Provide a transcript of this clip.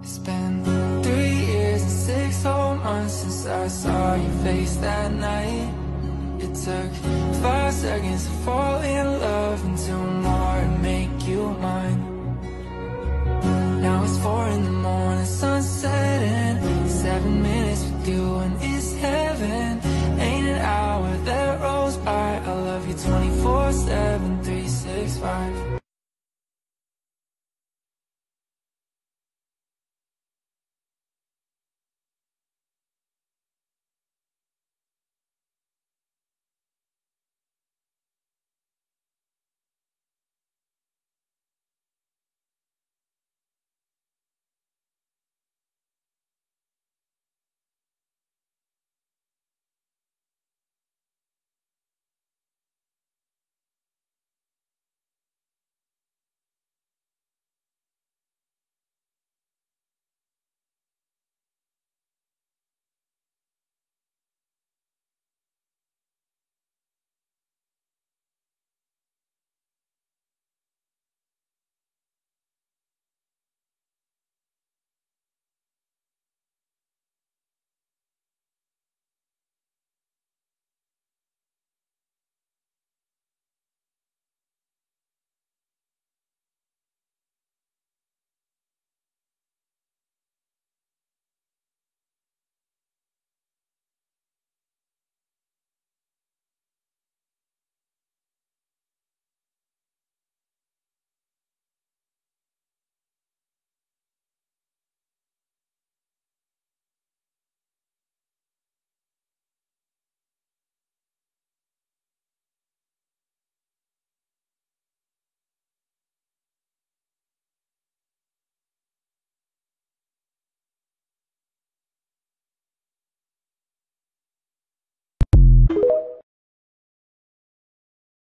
It's been 3 years and 6 whole months since I saw your face that night. It took 5 seconds to fall in love and 2 more to make you mine.